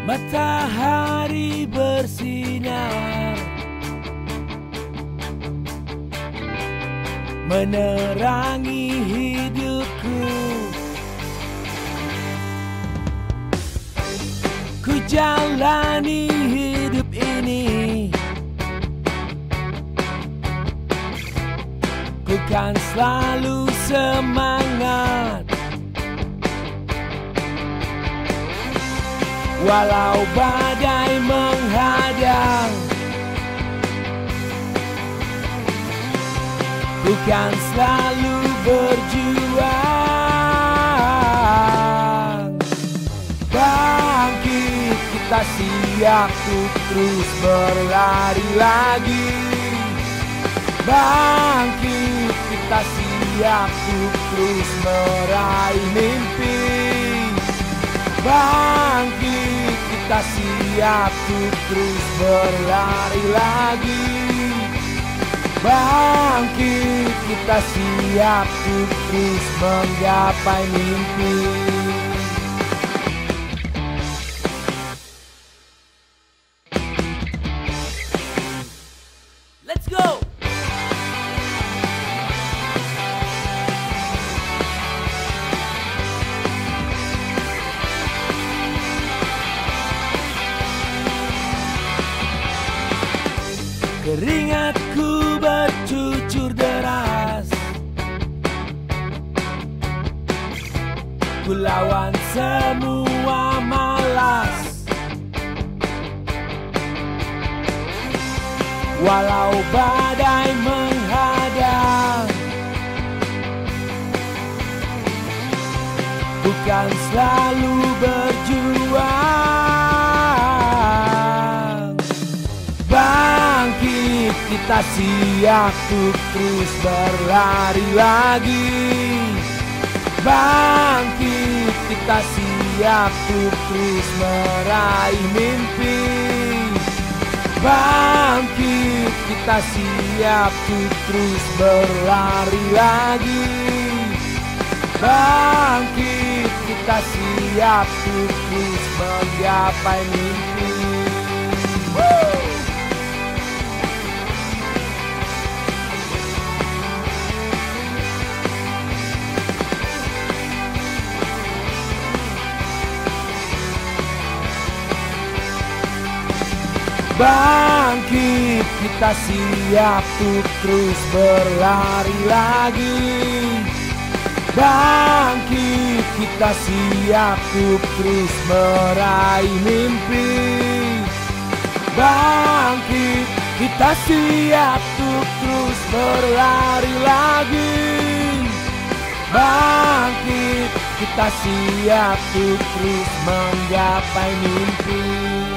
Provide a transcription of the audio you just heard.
Matahari bersinar menerangi hidupku. Ku jalani hidup ini, ku kan selalu semangat. Walau badai menghadang, ku kan selalu berjuang. Bangkit, kita siap untuk terus berlari lagi. Bangkit, kita siap untuk terus meraih mimpi. Bangkit, kita siap untuk terus berlari lagi. Bangkit, kita siap untuk terus menggapai mimpi. Let's go! Keringatku bercucur deras, ku lawan semua malas. Walau badai menghadang, bukan selalu berjuang. Bangkit, kita siap untuk terus berlari lagi. Bangkit, kita siap untuk terus meraih mimpi. Bangkit, kita siap untuk terus berlari lagi. Bangkit, kita siap untuk terus menggapai mimpi. Bangkit, kita siap untuk terus berlari lagi. Bangkit, kita siap untuk terus meraih mimpi. Bangkit, kita siap untuk terus berlari lagi. Bangkit, kita siap untuk terus menggapai mimpi.